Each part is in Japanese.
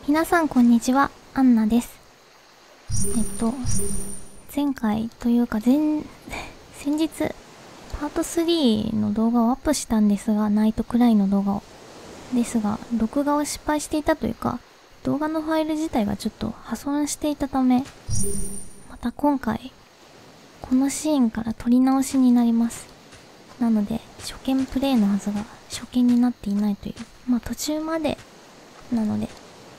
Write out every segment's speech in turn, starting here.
皆さんこんにちは、アンナです。前回というか先日、パート3の動画をアップしたんですが、ナイトクライの動画を。ですが、録画を失敗していたというか、動画のファイル自体がちょっと破損していたため、また今回、このシーンから撮り直しになります。なので、初見プレイのはずが初見になっていないという、途中までなので、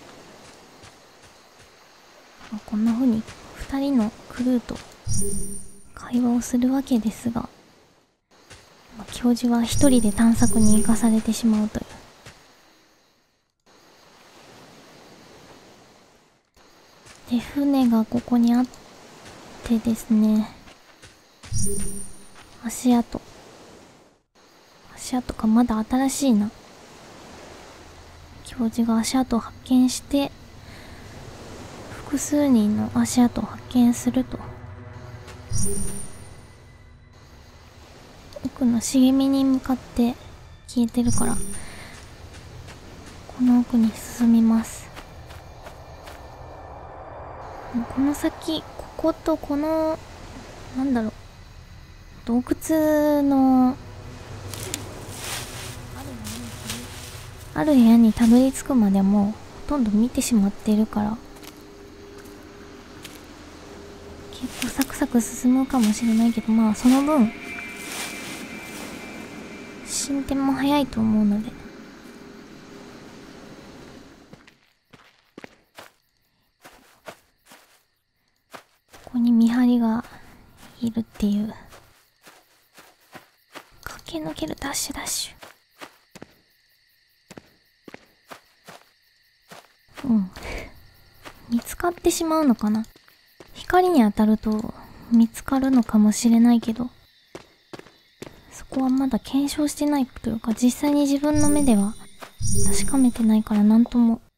こんな風に2人のクルーと会話をするわけですが、教授は一人で探索に行かされてしまうという。で、船がここにあってですね、足跡か、まだ新しいな。教授が足跡を発見して、複数人の足跡を発見すると。奥の茂みに向かって消えてるから、この奥に進みます。この先、こことこの、洞窟のある部屋にたどり着くまでもうほとんど見てしまっているから、結構サクサク進むかもしれないけど、その分進展も早いと思うので、ここに見張りがいるっていう。駆け抜ける、ダッシュダッシュ。見つかってしまうのかな。光に当たると見つかるのかもしれないけど、そこはまだ検証してないというか、実際に自分の目では確かめてないからなんとも。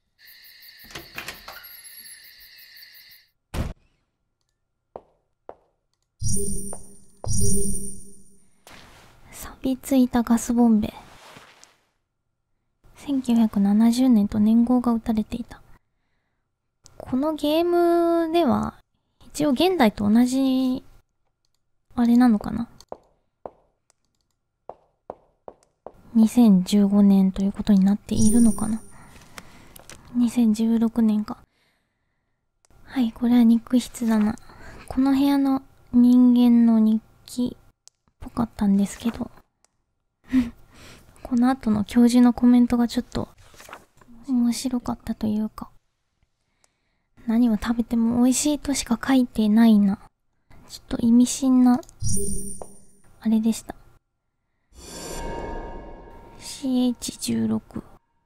錆びついたガスボンベ。1970年と年号が打たれていた。このゲームでは一応現代と同じあれなのかな。2015年ということになっているのかな。2016年か。はい、これは肉筆だな。この部屋の人間の日記っぽかったんですけどこの後の教授のコメントがちょっと面白かったというか、何を食べても美味しいとしか書いてないな。ちょっと意味深なあれでした。 CH16。 こ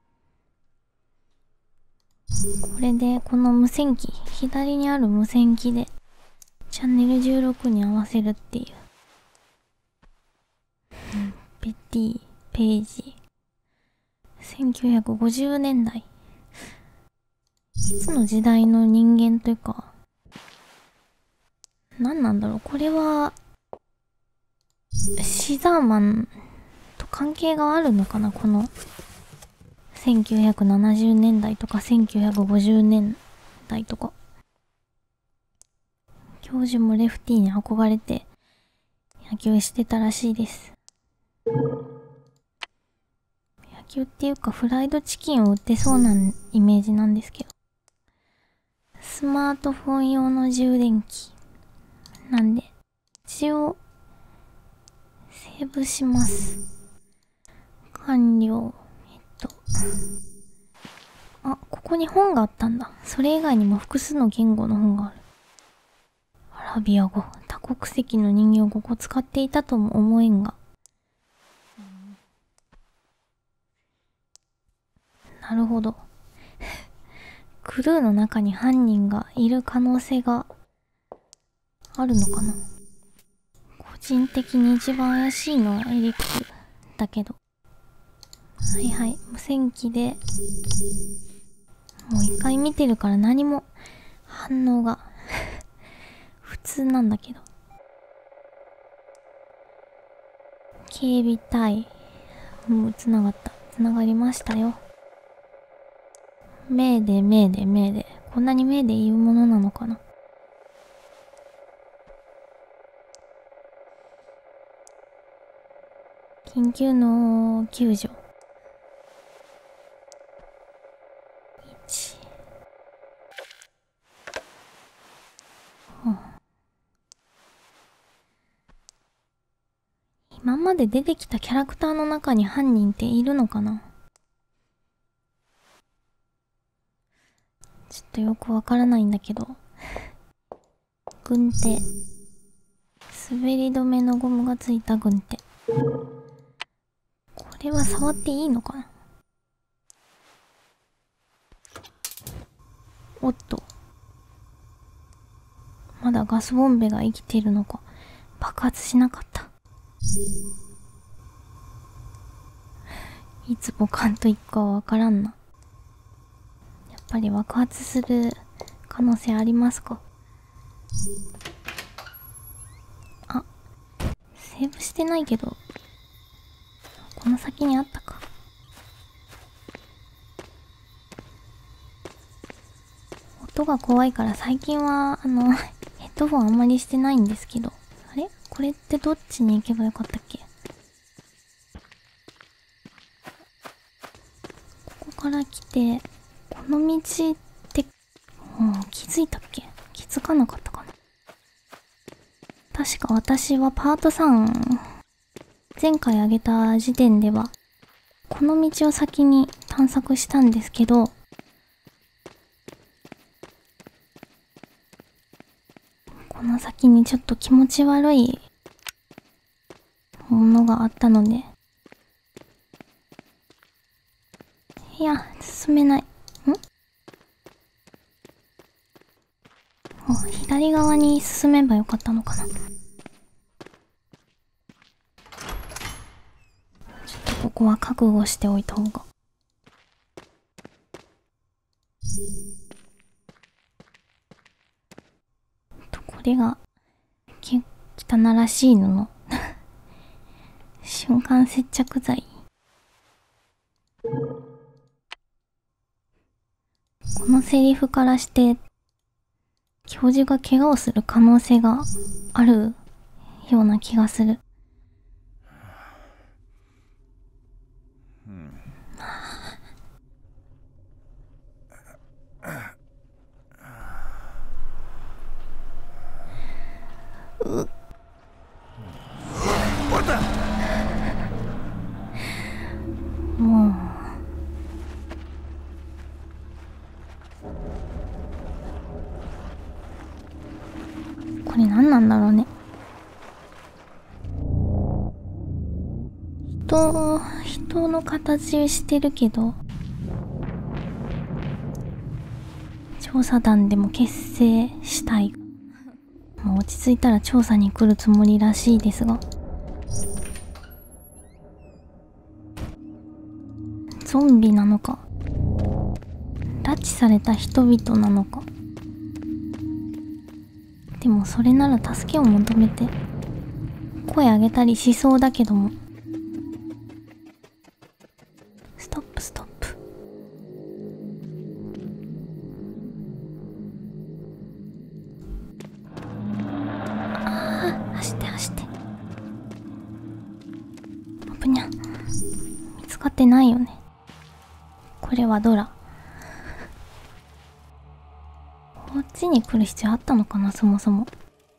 れでこの無線機、左にある無線機でチャンネル16に合わせるっていう。ベティページ。1950年代。いつの時代の人間というか、何なんだろう、これはシザーマンと関係があるのかな。この1970年代とか1950年代とか。教授もレフティーに憧れて野球してたらしいです。野球っていうかフライドチキンを売ってそうなイメージなんですけど。スマートフォン用の充電器なんで、一応セーブします。完了。ここに本があったんだ。それ以外にも複数の言語の本がある。アラビア語。多国籍の人形をここ使っていたとも思えんが。なるほど。クルーの中に犯人がいる可能性があるのかな。個人的に一番怪しいのはエリックだけど。はいはい、無線機でもう一回見てるから何も反応が普通なんだけど。警備隊、つながりましたよ。 メーデーメーデーメーデー。こんなにメーデー言うものなのかな。緊急の救助。1、今まで出てきたキャラクターの中に犯人っているのかな。ちょっとよくわからないんだけど。軍手。滑り止めのゴムがついた軍手。これは触っていいのかな。おっと。まだガスボンベが生きているのか。爆発しなかった。いつボカンといくかはわからんな。やっぱり爆発する可能性ありますか。あ、セーブしてないけど、この先にあったか。音が怖いから最近はヘッドフォンあんまりしてないんですけど。あれこれってどっちに行けばよかったっけ。ここから来て、この道ってもう気づいたっけ。気づかなかったかな。確か私はパート3、前回あげた時点ではこの道を先に探索したんですけど、この先にちょっと気持ち悪いものがあったので、いや、進めない。左側に進めばよかったのかな。ちょっとここは覚悟しておいた方が。これが汚らしい布瞬間接着剤。このセリフからして教授が怪我をする可能性があるような気がする。もうこれ何なんだろうね。人の形してるけど、調査団でも結成したい。まあ、落ち着いたら調査に来るつもりらしいですが、ゾンビなのか拉致された人々なのか。でもそれなら助けを求めて声上げたりしそうだけども。ストップストップ。ああ、走って走って。危にゃ。見つかってないよね。これはドラ。こっちに来る必要あったのかな、そもそも。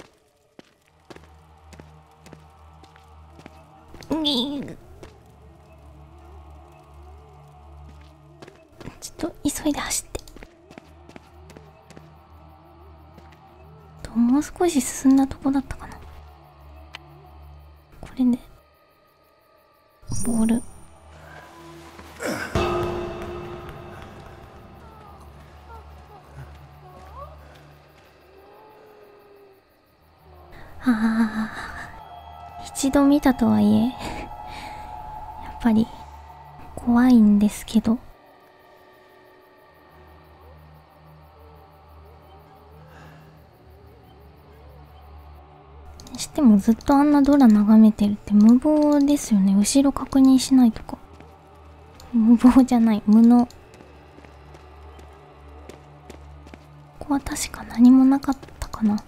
ちょっと急いで走って。もう少し進んだとこだったかな。これでボール。一度見たとはいえやっぱり怖いんですけど、にしてもずっとあんなドラ眺めてるって無謀ですよね。後ろ確認しないとか。無謀じゃない、無能。 こは確か何もなかったかな。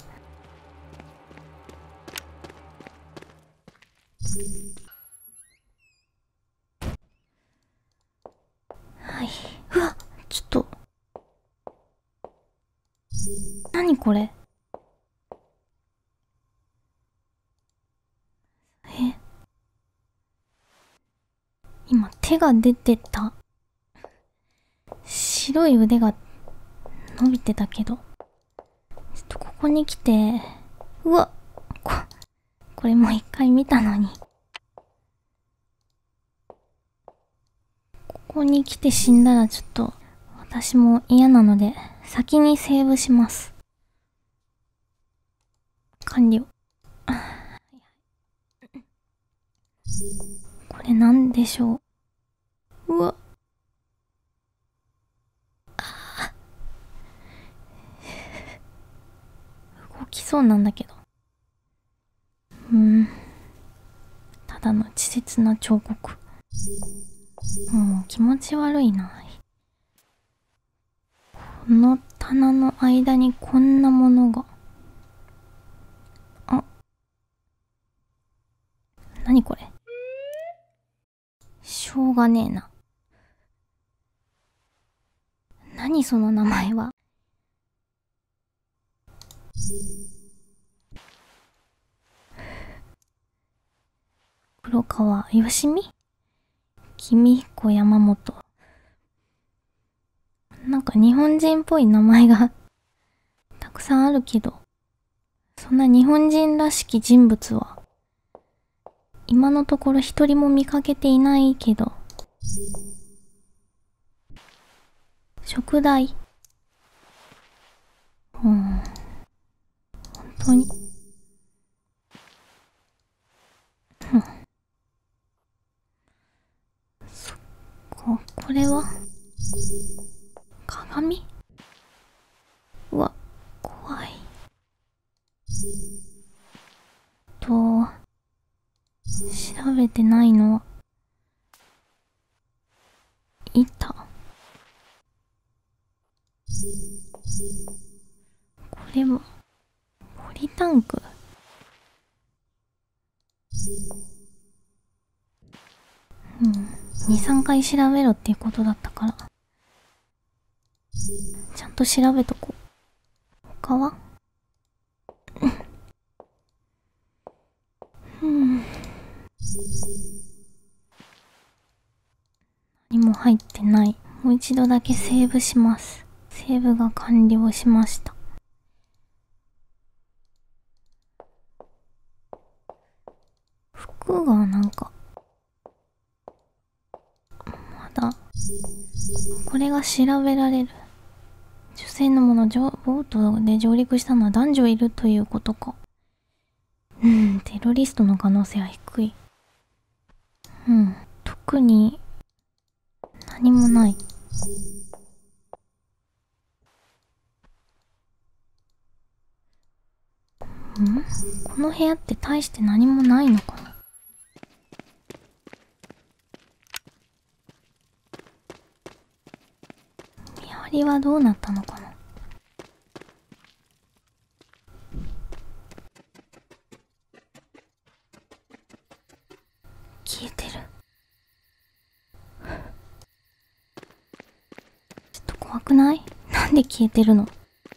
はい。うわ、ちょっと。何これ。今手が出てた。白い腕が伸びてたけど。ちょっとここに来て、うわ、これもう一回見たのに。ここに来て死んだらちょっと私も嫌なので先にセーブします。完了。これなんでしょう。うわ。動きそうなんだけど。ただの稚拙な彫刻。もう気持ち悪いな。この棚の間にこんなものが。あ。なにこれ。しょうがねえな。何その名前は。黒川よしみ、君彦山本。なんか日本人っぽい名前がたくさんあるけど、そんな日本人らしき人物は今のところ一人も見かけていないけど。食材。本当に。そっか、これは鏡。うわ、怖い。調べてないのは板。これはポリタンク。2、3回調べろっていうことだったからちゃんと調べとこう。他は何も入ってない。もう一度だけセーブします。セーブが完了しました。服がなんかまだこれが調べられる。女性のもの。ボートで上陸したのは男女いるということか。テロリストの可能性は低い。特に何もない。この部屋って大して何もないのかな。見張りはどうなったのかな。消えてる。ちょっと怖くない？なんで消えてるの？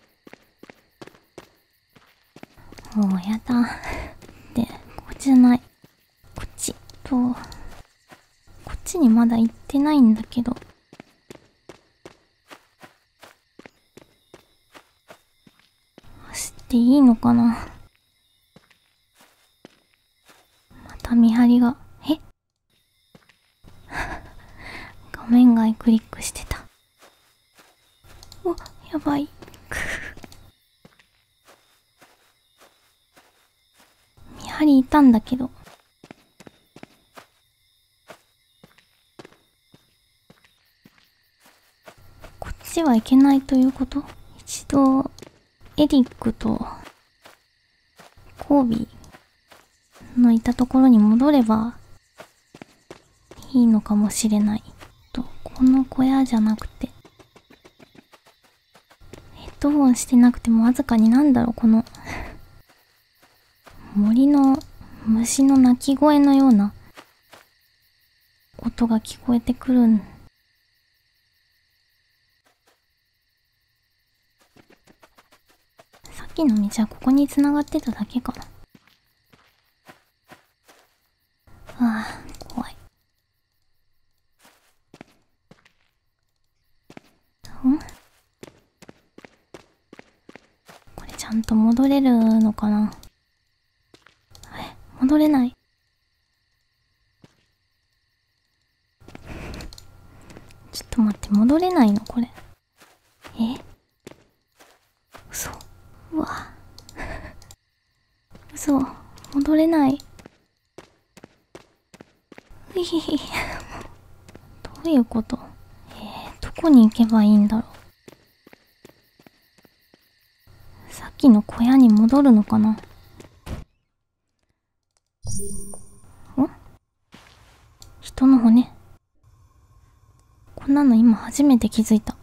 もうやだ。で、こっちじゃない。こっちと、こっちにまだ行ってないんだけど。走っていいのかな？また見張りが。画面外クリックしてた。お、やばい。見張りいたんだけど。こっちはいけないということ？一度、エリックとコービーのいたところに戻ればいいのかもしれない。この小屋じゃなくて、 ドホンしてなくてもわずかになんだろう、この森の虫の鳴き声のような音が聞こえてくるん。さっきの道はここに繋がってただけかな。ああ、怖い。これちゃんと戻れるのかな。戻れない。ちょっと待って、戻れないのこれ。嘘。うわ。嘘。戻れない。うひひ。どういうこと？どこに行けばいいんだろう。さっきの小屋に戻るのかな。人の骨。こんなの今初めて気づいた。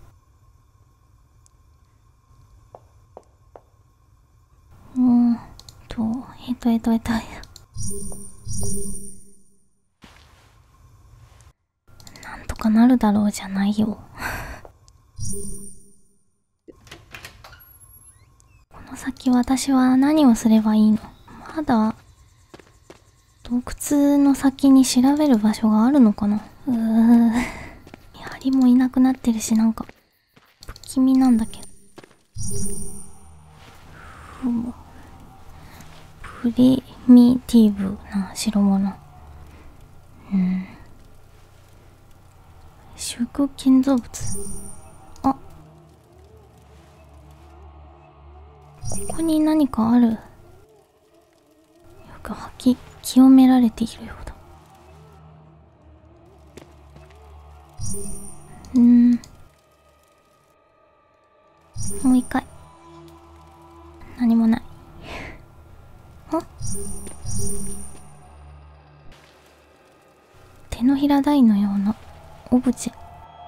なんとかなるだろうじゃないよ。この先私は何をすればいいの？まだ洞窟の先に調べる場所があるのかな。見張りもいなくなってるし、なんか不気味なんだけど。プリミティブな代物。祝建造物。あ、ここに何かある。よく清められているようだ。もう一回。何もない。手のひら台のようなオブジェ。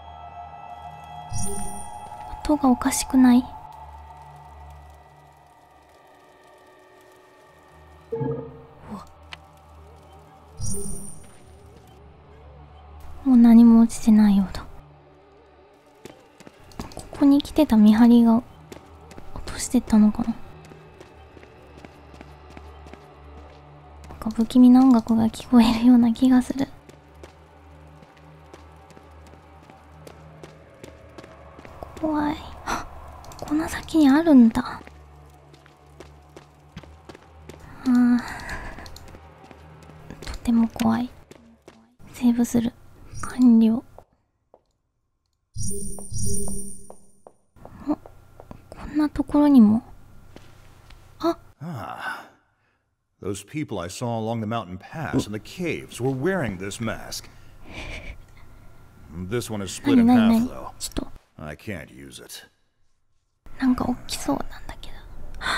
音がおかしくない？もう何も落ちてないようだ。ここに来てた見張りが落としてったのかな。なんか不気味な音楽が聞こえるような気がする。怖い。この先にあるんだ。とても怖い。セーブする。完了。こんなところにも。 Those people I saw along the mountain pass and the caves were wearing this mask. This one is split in half, though. I can't use it. なんか大きそうなんだけど。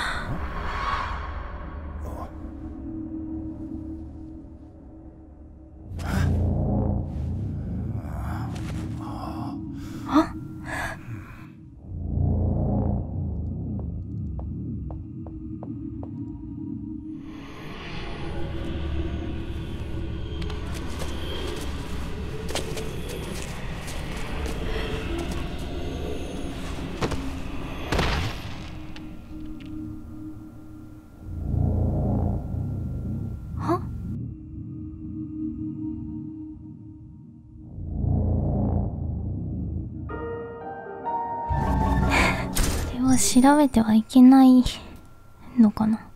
調べてはいけないのかな。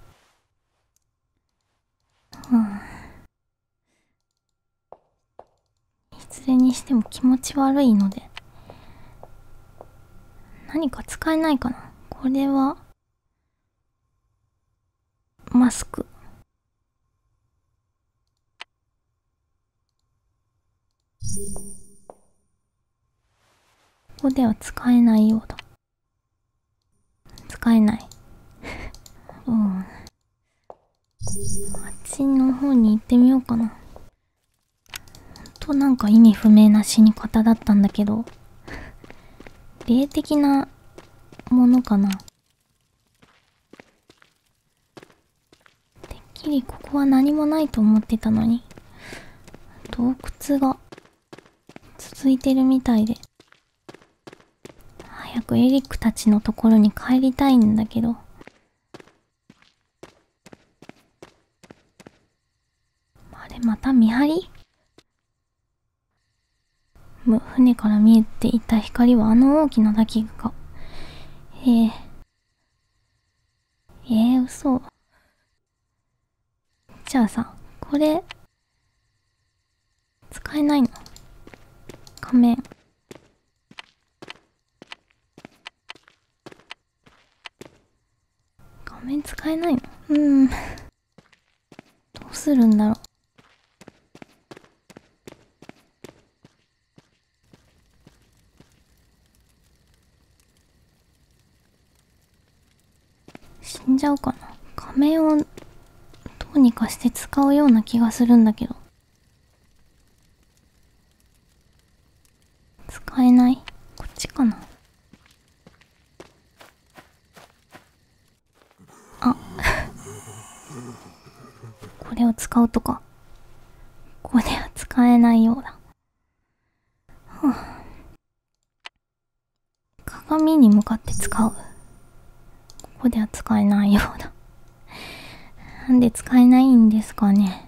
いずれにしても気持ち悪いので、何か使えないかな。これはマスク。ここでは使えないようだ。使えない。あっちの方に行ってみようかな。なんか意味不明な死に方だったんだけど、霊的なものかな。てっきりここは何もないと思ってたのに、洞窟が続いてるみたいで、早くエリックたちのところに帰りたいんだけど。あれ、また見張り？船から見えていた光はあの大きな滝か。嘘。じゃあさ、これ、使えないの？仮面。仮面使えないの？どうするんだろう。死んじゃうかな。仮面をどうにかして使うような気がするんだけど。使えない？こっちかな。あこれを使うとか。これは使えないようだ。鏡に向かって使う。ここでは使えないようだ。なんで使えないんですかね。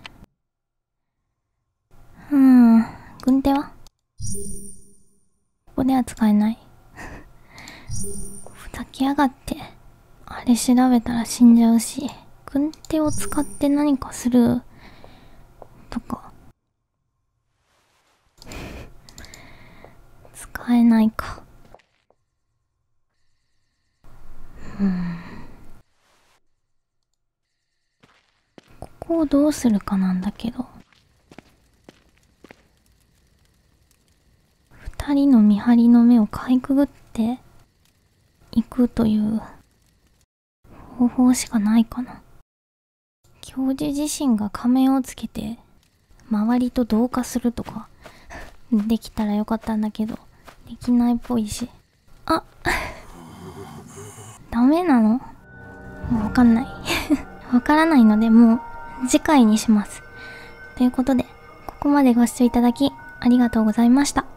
軍手はここでは使えない。ふざけやがって。あれ調べたら死んじゃうし、軍手を使って何かするとか。使えないか。ここをどうするかなんだけど。二人の見張りの目をかいくぐっていくという方法しかないかな。教授自身が仮面をつけて周りと同化するとかできたらよかったんだけど、できないっぽいし。ダメなの？わかんないわからないので、もう次回にします。ということで、ここまでご視聴いただきありがとうございました。